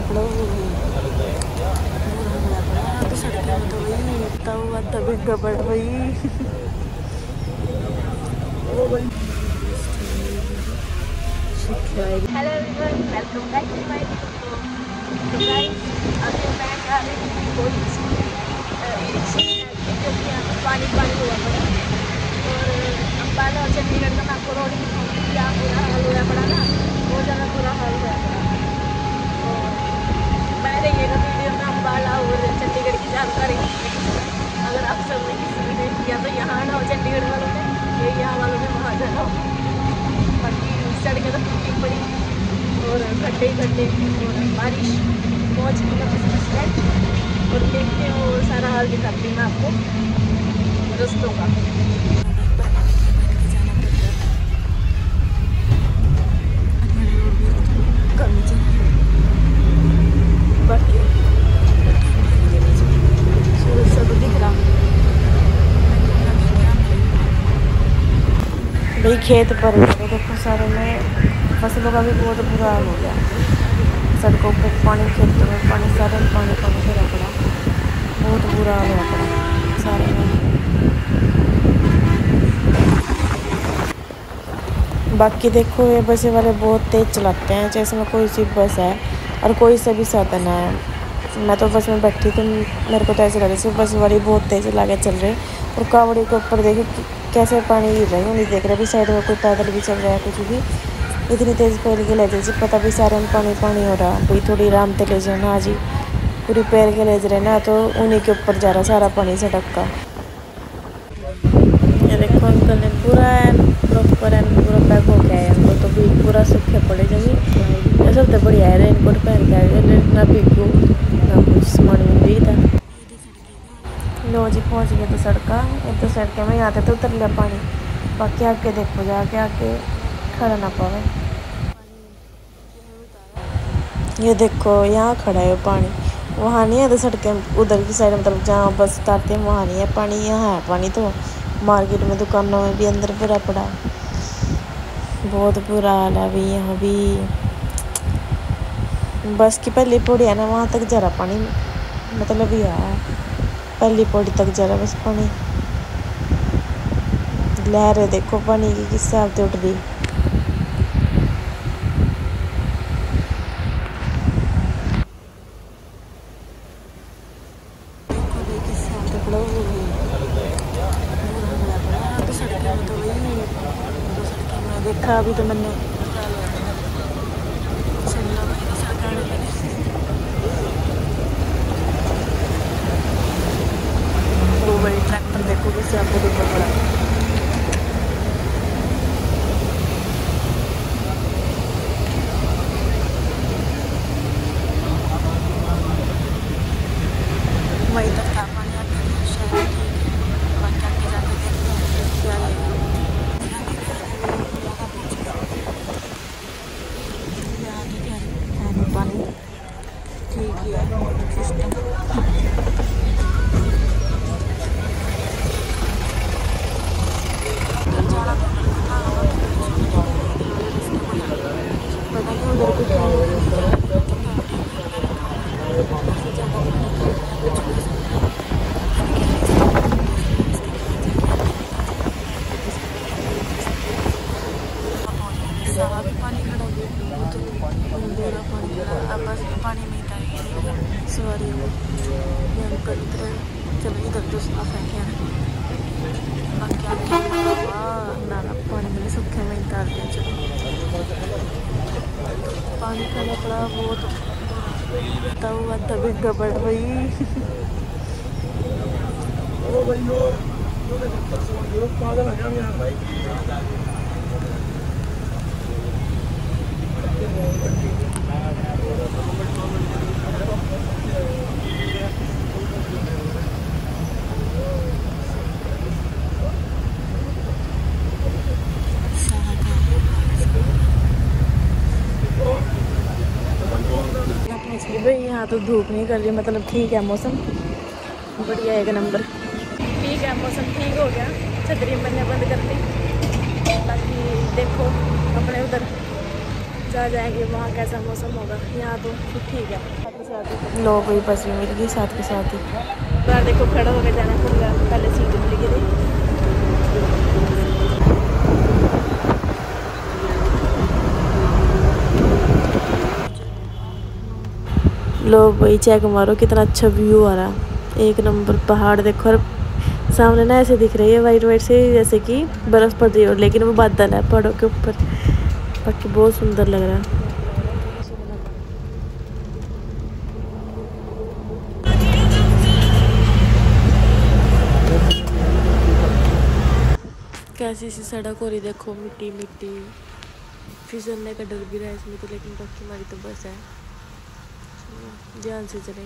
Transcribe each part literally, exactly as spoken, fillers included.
देख लो तो सड़कें में तो वही इतना हुआ तभी गबड़ वही। Hello everyone, welcome back to my video. तो गाइस, अभी मैं जा रही हूँ कोई क्योंकि यहाँ पर पानी पानी हुआ पड़ा और अम्बाला और चंडीगढ़ का मैं आपको रोड दिखाऊंगी क्या बुरा हाल हुआ पड़ा ना, बहुत ज़्यादा बुरा हाल हुआ पड़ा। तो बने रहिएगा वीडियो में अम्बाला और चंडीगढ़ की जानकारी। अगर आप सब ने किसी ने देख लिया तो यहाँ ना हो चंडीगढ़ वालों ने, ये यहाँ वालों ने वहाँ जाना हो। बाकी सड़कें तो टूटी पड़ी और गड्ढे गड्ढे और बारिश पहुँच गई और देखते हैं वो सारा हाल दिखाती हूँ मैं आपको रस्तों का। भाई खेत पर देखो सारे में फसलों का भी बहुत बुरा हाल हो गया। सड़कों पे पानी, खेतों में पानी, सारे में पानी पानी भरा पड़ा, बहुत बुरा हाल हुआ पड़ा सारे में। बाकी देखो ये बसें वाले बहुत तेज़ चलाते हैं, जैसे में कोई सी बस है और कोई सा भी साधन है। मैं तो बस में बैठी थी, मेरे को तो ऐसे लग रहा है बस वाली बहुत तेज़ चला के चल रहे और कावड़ी के ऊपर देखो कैसे पानी गिर रहा है, नहीं देख रहे भी साइड में कोई पैदल भी चल रहा है कुछ भी, इतनी तेज़ पैर के ले जाए पता भी सारे में पानी पानी हो रहा। भाई थोड़ी आराम से ले जाना जी, पूरी पैर के ले जा रहे ना तो उन्हीं के ऊपर जा रहा सारा पानी सड़क का। ये देखो अंकल ने पूरा प्रॉपर है पूरा पैक हो गया है उनको, तो भी पूरा सूखे पड़े जमी। ये सब तो बढ़िया है, रेनकोट पहन के आए ना भीगू ना कुछ सामान में भी था। लो जी पहुँच गए तो सड़का, एक तो सड़कें में आते तो उतर लिया पानी, बाकी आके देखो जाके आके खड़ा ना पावे। ये देखो यहाँ खड़ा है पानी, वहाँ नहीं है तो सड़कें उधर की साइड मतलब जहाँ बस उतारते हैं वहाँ नहीं है पानी, यहाँ है पानी। तो मार्केट में दुकानों में भी अंदर भरा पड़ा, बहुत बुरा हाल है अभी यहाँ भी। बस की पहली पौड़ी है ना वहाँ तक जा रहा पानी, मतलब यहाँ पहली पौड़ी तक जा रहा बस पानी। लहरें देखो पानी की किस हिसाब से उठ रही। देखा अभी तो मैंने वो बड़ी ट्रैक्टर देखो किससे आपको ऊपर पड़ा। वही तक था पानी शायद बाकी आगे जाके देखते हैं क्या है। पानी ठीक है सिस्टम। पता नहीं उधर को क्या सारा भी पानी खड़ा हो गया, तो अंधेरा पानी खड़ा अब बस पानी में था सवारी वो अंकल उतरे चलो इधर तो साफ है क्या बाकी नाला पानी में सूखे में उतार दिया। चलो पानी खाना पड़ा बहुत हुआ तभी गबड़ वही। भाई यहाँ तो धूप नहीं कर रही, मतलब ठीक है मौसम बढ़िया एक नंबर। ठीक है मौसम ठीक हो गया, छतरी मैंने बंद कर दी। बाकी देखो अपने उधर कहाँ जाएंगे, वहाँ कैसा मौसम होगा। यहाँ तो ठीक है। लोग कोई बस भी मिल गई साथ के साथ ही। बाहर देखो खड़ा होकर जाना पड़ेगा, पहले सीट मिल गई थी। लोग वही चेक मारो कितना अच्छा व्यू आ रहा है, एक नंबर पहाड़ देखो। और सामने ना ऐसे दिख रही है वाइट वाइट से, जैसे कि बर्फ पड़ रही हो, लेकिन वो बादल है पहाड़ों के ऊपर। बाकी बहुत सुंदर लग रहा है। कैसी सी सड़क हो रही देखो, मिट्टी मिट्टी, फिसलने का डर भी रहा है इसमें तो, लेकिन बाकी हमारी तो बस है, ध्यान से चले।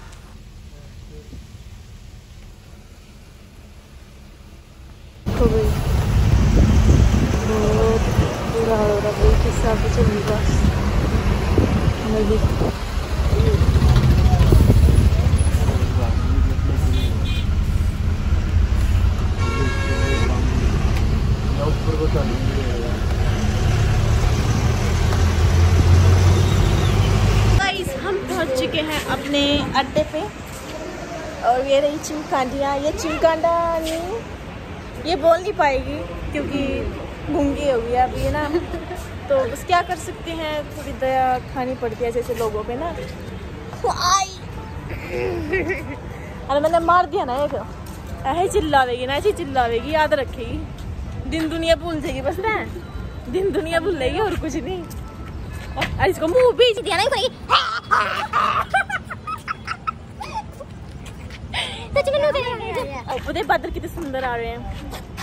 तो भाई बहुत बुरा हो रहा भाई, किस हिसाब से चल रही बस नदी। हम पहुंच चुके हैं अपने अड्डे पे, और ये रही चिमकांडियाँ। ये चिमकांडा नहीं, ये बोल नहीं पाएगी क्योंकि गूंगी हो गई अभी है ना। तो बस क्या कर सकते हैं, थोड़ी दया खानी पड़ती है जैसे लोगों पे ना। आई अरे मैंने मार दिया ना एक, ऐसे चिल्लावेगी ना, ऐसी चिल्लावेगी, याद रखेगी। दिन दुनिया भूल जाएगी बस ना, दिन दुनिया भूल जाएगी और कुछ नहीं। और इसको मुंह बीच दिया ना पड़ेगी। सच में उधर बादल कितने सुंदर आ रहे हैं।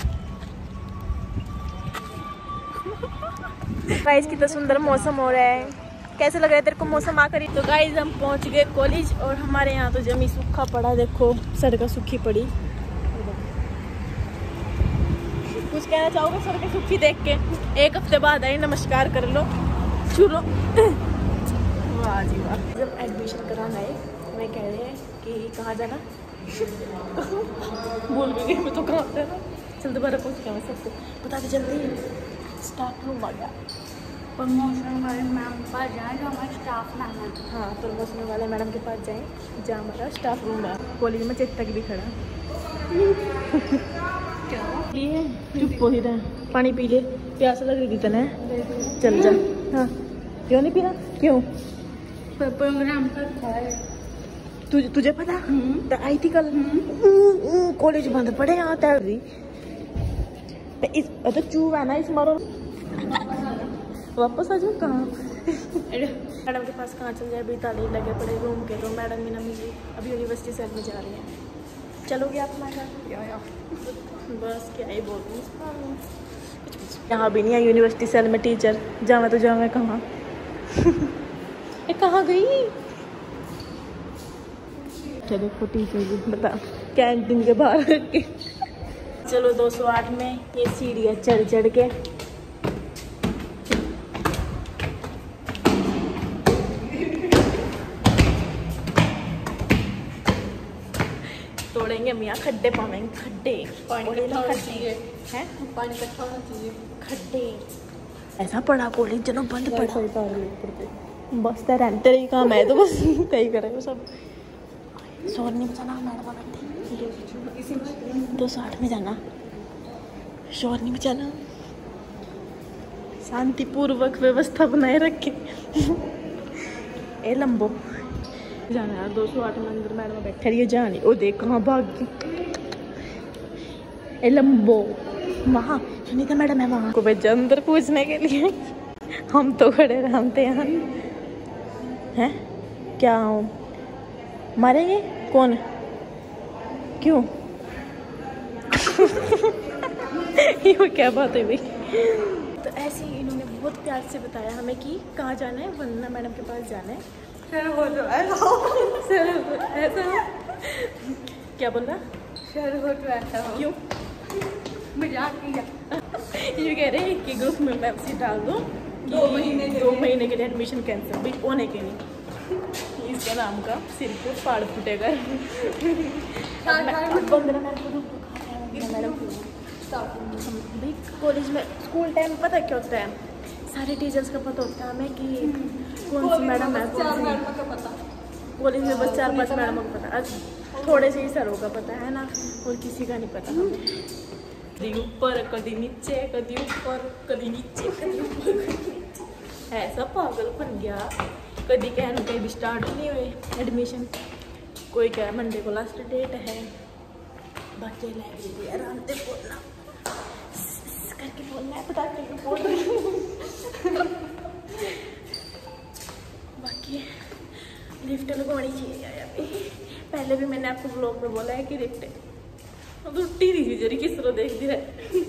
गाइस कितना सुंदर मौसम हो रहा है, कैसे लग रहा है तेरे को मौसम आकर ही। तो गाइस हम पहुंच गए कॉलेज, और हमारे यहाँ तो जमी सूखा पड़ा, देखो सड़कें सूखी पड़ी। कुछ कहना चाहोगे सड़कें सूखी देख के? एक हफ्ते बाद आई, नमस्कार कर लो, चलो। वाह जी वाह। जब एडमिशन कराना है, मैं कह रहे हैं कि कहाँ जाना, भूल भी गई मैं तो कहाँ जाना। चल दोबारा पूछ के मैं सबको बता दे जल्दी। स्टाफ रूम आ गया, प्रमोशन वाले मैम के पास जाएँ जो हमारे स्टाफ मैम है। हाँ, प्रमोशन वाले मैडम के पास जाएँ जहाँ हमारा स्टाफ रूम है। कॉलेज में चेतक भी खड़ा क्या लिए चुप हो ही रहे, पानी पी ले, प्यास लग रही थी तने, चल जा। हाँ क्यों नहीं पीना, क्यों? प्रोग्राम कर तुझे तुझे पता तो आई थी कल, कॉलेज बंद पड़े यहाँ तैर इस तो चूह है ना, इस मारो वापस आ जाओ। कहाँ मैडम के पास कहाँ चल जाए, अभी ताले लगे पड़े रूम के, तो मैडम भी ना मिली। अभी यूनिवर्सिटी सेल में जा रही हैं, चलोगे आप हमारे साथ? या या बस क्या ही बोल रही हूँ, यहाँ भी नहीं है यूनिवर्सिटी सेल में टीचर, जावे तो जावे कहाँ। ये कहाँ गई? देखो टीचर भी बता कैंटीन के बाहर के। चलो दो सौ आठ में ये सीढ़ियाँ चढ़ चढ़ के तोड़ेंगे हम, यहाँ खड्डे पावेंगे, खड्डे पानी इकट्ठा होना चाहिए, हैं पानी इकट्ठा होना चाहिए, खड्डे। ऐसा पड़ा कॉलेज चलो बंद पड़ा, बस तेरा तेरे ही काम है तो बस कहीं करेंगे सब। शोर नहीं बचाना मैडम, दो सौ आठ में जाना, शोर नहीं बचाना, शांतिपूर्वक व्यवस्था बनाए रखे। ए लंबो जाना यार, दो सौ आठ में अंदर मैडम बैठे रही है, जानी ओ देख कहाँ भाग गई। ए लंबो वहाँ सुनीता मैडम है, वहाँ को भेजा अंदर पूछने के लिए। हम तो खड़े रहते यहाँ हैं, क्या हूँ मारेंगे कौन, क्यों? ये क्या बात है भाई? तो ऐसे ही इन्होंने बहुत प्यार से बताया हमें कि कहाँ जाना है, वंदना मैडम के पास जाना है। सर बोल रहा है सर ऐसा क्या बोल रहा? सर हो तो ऐसा हो, क्यों? मजाक किया। ये कह रहे हैं कि ग्रुप में मैसेज डाल दो दो महीने दो महीने के लिए एडमिशन कैंसिल भी होने के नहीं, इसके नाम का सिर पे फाड़ फूटेगा। मैडम भाई कॉलेज में स्कूल टाइम पता क्या होता है सारे टीचर्स का पता होता है हमें कि कौन सी मैडम है, कौन सी मैडम का पता। कॉलेज में बस चार पांच मैडमों को पता, आज थोड़े से ही सरों का पता है ना, और किसी का नहीं पता हमें। कभी ऊपर कभी नीचे, कभी ऊपर कभी नीचे, कभी ऊपर कभी नीचे, ऐसा पागल बन गया। कभी कह रहे कहीं भी स्टार्ट नहीं हुए एडमिशन, कोई कह मंडे को लास्ट डेट है। बाकी लाइब्रेरी आराम से बोलना करके बोलना है, पता करके बोल रही हूँ। बाकी लिफ्ट लगवानी चाहिए यार अभी। पहले भी मैंने आपको ब्लॉग में बोला है कि लिफ्ट रुट्टी नहीं थी जरी किस तरह देख दी रहे।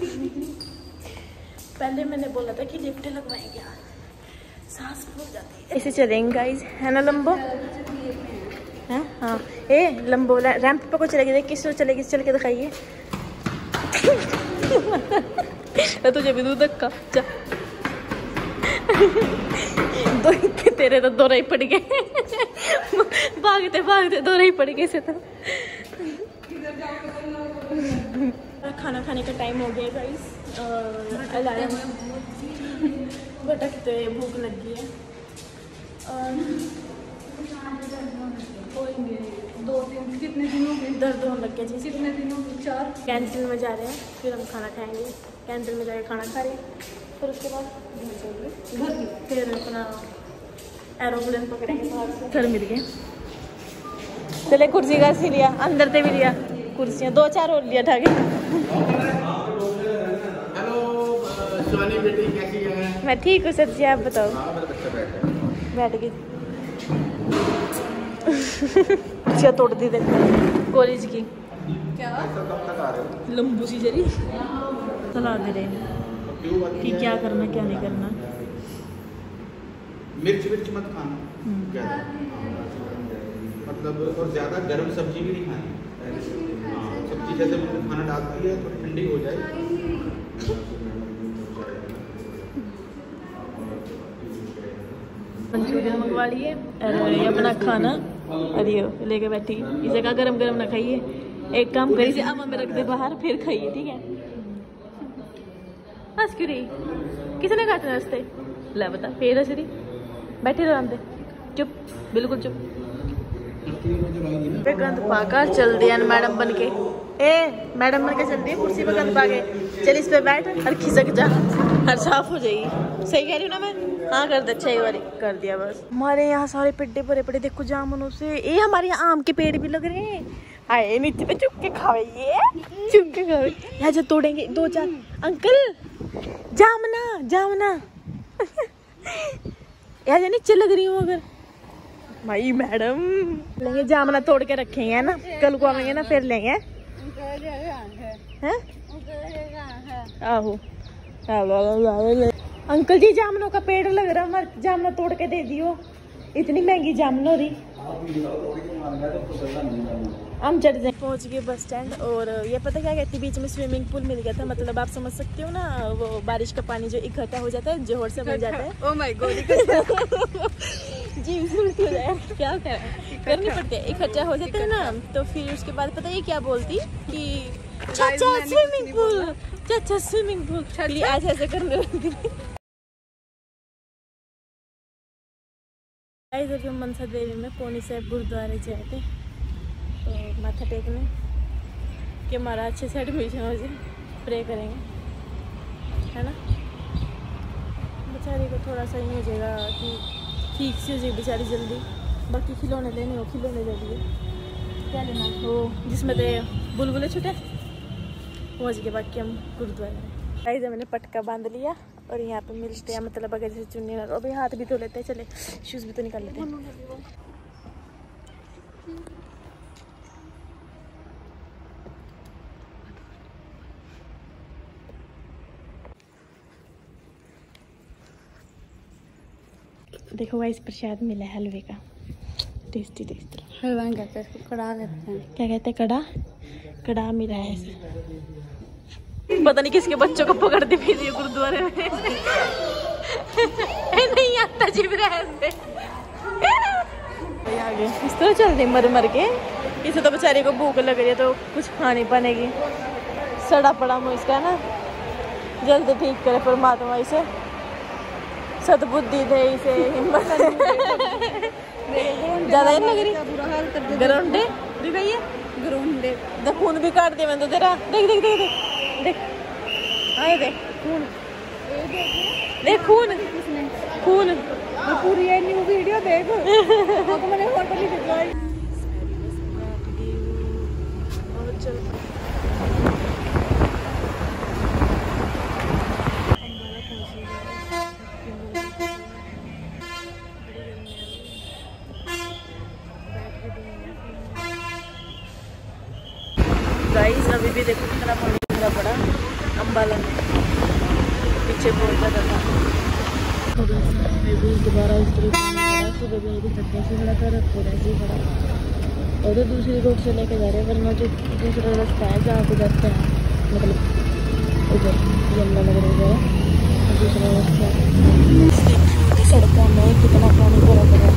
पहले मैंने बोला था कि लिफ्ट लगवाएंगे, सांस फूल जाती है। ऐसे चलेंगे गाइस, है ना लंबो है? हाँ ए लंबो रैंप पे को चलेगी, देख किस तरह चलेगी, चल के दिखाइए। तुझे भी दूध धक्का जा। दो के तेरे तो दो ही पड़ गए। भागते भागते दो ही पड़ गए से तो। खाना खाने का टाइम हो गया गाइस, और अलार्म भटकते भूख लगी है। दो तीन कितने दिनों के दर्द होने लग गया जी, कितने दिनों के चार। कैंटीन में जा रहे हैं, फिर हम खाना खाएंगे। कैंटीन में जाके खाना खा रहे हैं, फिर उसके बाद घर फिर अपना एरोप्लेन पकड़ेंगे बाहर से। घर मिल गए, चले कुर्सी का सी लिया, अंदर से भी लिया कुर्सियाँ, दो चार और लिया ठाके। हेलो बेटी कैसी है? मैं ठीक हूँ सर जी, आप बताओ। बैठ गई कुर्सियाँ तोड़ दी थे कॉलेज की। क्या लंबू सी जरी सलाह दे रहे कि क्या करना क्या नहीं करना। मिर्च मिर्च मत खाना ज़्यादा, मतलब और ज़्यादा गर्म सब्जी भी नहीं खानी। हाँ सब्जी जैसे खाना डालती है थोड़ी ठंडी हो जाए। मंचूरियन मंगवा लिए और ये अपना खाना अरे लेके बैठी। इसे कहा गरम गरम ना खाइए, एक काम करिए इसे अमा में रख दे बाहर, फिर खाइए, ठीक है? बस क्यों रही, किसने कहा था रास्ते ला बता, फिर हंस रही, बैठे रहो आराम से, चुप बिल्कुल चुप। पे गंद पाकर चल दिया मैडम बन के, ए मैडम बन के चल रही है कुर्सी पे गंद पा के, चल इस पे बैठ और खिसक जा, हर साफ हो जाएगी। सही कह रही हूँ ना मैं? हाँ कर दे, अच्छा बारी कर दिया बस। हमारे यहाँ सारे पेड़े भरे पड़े देखो जामुनों से। ए हमारे यहाँ आम के पेड़ भी लग रहे हैं। आए नीचे पे चुप के खाइए, चुप के खाओ। यहाँ जब तोड़ेंगे दो चार, अंकल जामना जामना। यहाँ नीचे लग रही हूँ अगर भाई मैडम लेंगे जामना तोड़ के रखेंगे है ना, कल को आएंगे ना फिर लेंगे। हैं? आहो अंकल जी जामुनों का पेड़ लग रहा है, जामुना तोड़ के दे दियो, इतनी महंगी जामुन हो रही। हम चढ़ जाए, पहुंच गए बस स्टैंड। और ये पता क्या कहती, बीच में स्विमिंग पूल मिल गया था, मतलब आप समझ सकते हो ना, वो बारिश का पानी जो इकट्ठा हो जाता है जोहर से बन जाता है। ओह माय गॉड जी उल्टी हो जाए, क्या करें, करनी पड़ती है, इकट्ठा हो जाता है ना। तो फिर उसके बाद पता है क्या बोलती कि चाचा स्विमिंग पूल, चाचा स्विमिंग पूल, ऐसे ऐसे करने लगती। इधर जो मनसा देवी में पौनी साहब गुरुद्वारे जाए थे तो माथा टेकने कि हमारा अच्छे से एडमिशन हो जाए, प्रे करेंगे है ना। बेचारी को थोड़ा सा ही हो जाएगा कि ठीक से हो जाएगी बेचारी जल्दी। बाकी खिलौने लेने हो, खिलौने ले लिए, क्या लेना हो जिसमें तो बुलबुले छुटे पहुँच गए। बाकी हम गुरुद्वारे गाइस मैंने पटका बांध लिया और यहाँ पे मिलते हैं, मतलब अगर जैसे चुन्नी ना, अभी हाथ भी धो लेते हैं, चले शूज़ भी तो निकाल लेते हैं। देखो गाइस प्रसाद मिला है हलवे का, टेस्टी टेस्टी। हलवा कहते हैं इसको, कड़ा कहते हैं। क्या कहते हैं? कड़ा, कड़ा मिला है ऐसे। पता नहीं किसके बच्चों को पकड़ती फिर गुरुद्वारे में। नहीं आता जी ऐसे आगे इस तरह चल रही मर मर के। इसे तो बेचारे को भूख लग रही है तो कुछ खानी बनेगी, सड़ा पड़ा मुँह इसका ना, जल्दी ठीक करे परमात्मा इसे। सद्बुद्धि दे इसे हिम्मत ज्यादा ही लग रही। ग्राउंडे दिखाइए, ग्राउंडे तो खून भी काट दिया मैंने तो तेरा। देख देख देख देख देख, आए देख खून, देख खून खून पूरी ये न्यू वीडियो देख। अब मैंने फोटो नहीं दिखाई। और चल गाइस अभी भी देखो कितना पानी भरा पड़ा अम्बाला में, पीछे बहुत ज़्यादा था। मैं भी दोबारा उस तरह सुबह भी अभी तक से खड़ा था, रखो ऐसे ही खड़ा। और तो दूसरी रोड से लेके जा रहे हैं, वरना जो दूसरा रास्ता है जहाँ पे जाते हैं, मतलब उधर यमुना नगर वगैरह दूसरा रास्ता। सड़कों में कितना पानी भरा पड़ा।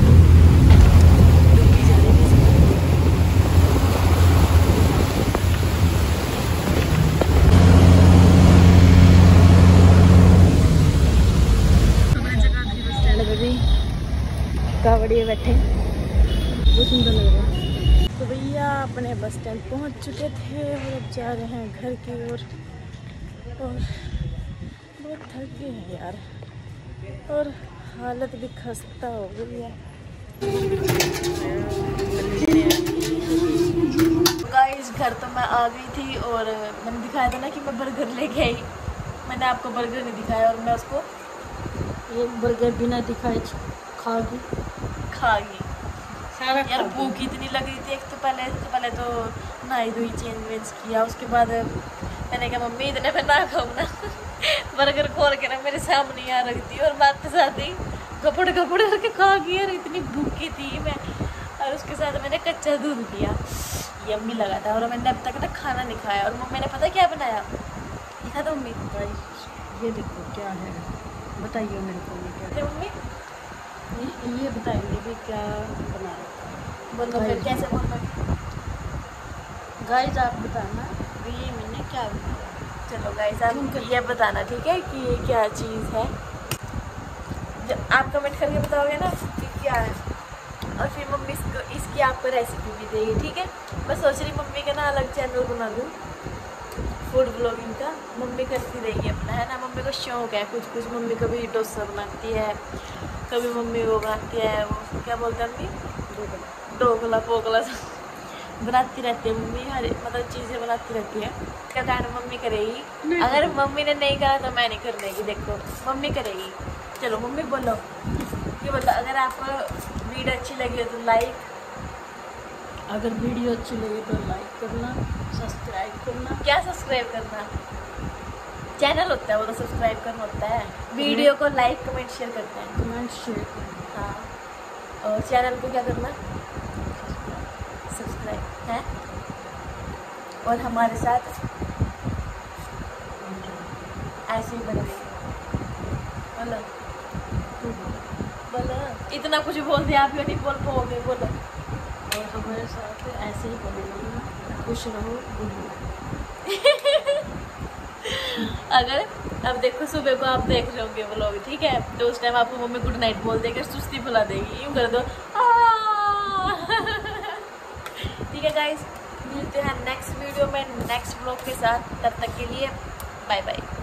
कावड़िए बैठे, बहुत सुंदर लग रहा है। तो भैया अपने बस स्टैंड पहुंच चुके थे और अब जा रहे हैं घर की ओर। और, और बहुत थक गए हैं यार, और हालत भी खस्ता हो गई है। गाइस घर तो मैं आ गई थी और मैंने दिखाया था ना कि मैं बर्गर लेके आई। मैंने आपको बर्गर नहीं दिखाया और मैं उसको ये बर्गर बिना दिखाए खा गई खा गई यार। भूख इतनी लग रही थी। एक तो पहले तो पहले तो नहाई धोई चेंज वेंज किया, उसके बाद मैंने कहा मम्मी इतने में ना खाऊँ ना। बर्गर खोल के ना मेरे सामने यहाँ रख दी और बात के साथ ही कपड़ कपड़ करके खा गई यार। इतनी भूखी थी मैं। और उसके साथ मैंने कच्चा दूध पिया, यम्मी लगा था। और मैंने अब तक ना खाना नहीं खाया। और मम्मी ने पता क्या बनाया, दिखा दो मम्मी। ये देखो क्या है, बताइए मेरे को ये क्या है। मम्मी ये बताएंगे भी क्या बनाया। बोलो फिर कैसे बोलना। गाइस आप बताना भी ये मैंने क्या बनाया। चलो गाइस आप ये बताना ठीक है कि ये क्या चीज़ है। जब आप कमेंट करके बताओगे ना कि क्या है, और फिर मम्मी इसको इसकी आपको रेसिपी भी देगी ठीक है। मैं सोच रही मम्मी का ना अलग चैनल बना दूँ फूड ब्लॉगिंग का। मम्मी करती रहेगी अपना, है ना। मम्मी को शौक है कुछ कुछ। मम्मी कभी डोसा बनाती है, कभी मम्मी वो बनाती है, वो क्या बोलते हैं मम्मी, ढोकला पोकला बनाती रहती है मम्मी। हर मतलब चीज़ें बनाती रहती है। क्या कारण मम्मी करेगी। अगर मम्मी ने नहीं करा तो मैं नहीं करने की। देखो मम्मी करेगी। चलो मम्मी बोलो, ये बोलो अगर आपको वीडियो अच्छी लगी हो तो लाइक, अगर वीडियो अच्छी लगे तो लाइक करना, सब्सक्राइब करना। क्या सब्सक्राइब करना, चैनल होता है वो तो सब्सक्राइब करना होता है। वीडियो को लाइक कमेंट शेयर करते हैं, कमेंट शेयर करना। हाँ। और चैनल को क्या करना, सब्सक्राइब है। और हमारे साथ ऐसे ही बने रहिए। बोलो बोलो, इतना कुछ बोल दिया आप नहीं बोल पाओगे। बोलो और हमारे साथ ऐसे ही बने रहना, खुश रहो। अगर अब देखो सुबह को आप देख रहे होंगे व्लॉग ठीक है, तो उस टाइम आपको मम्मी गुड नाइट बोल देकर सुस्ती फुला देगी, यूँ कर दो ठीक है गाइस। मिलते हैं नेक्स्ट वीडियो में नेक्स्ट व्लॉग के साथ। तब तक के लिए बाय बाय।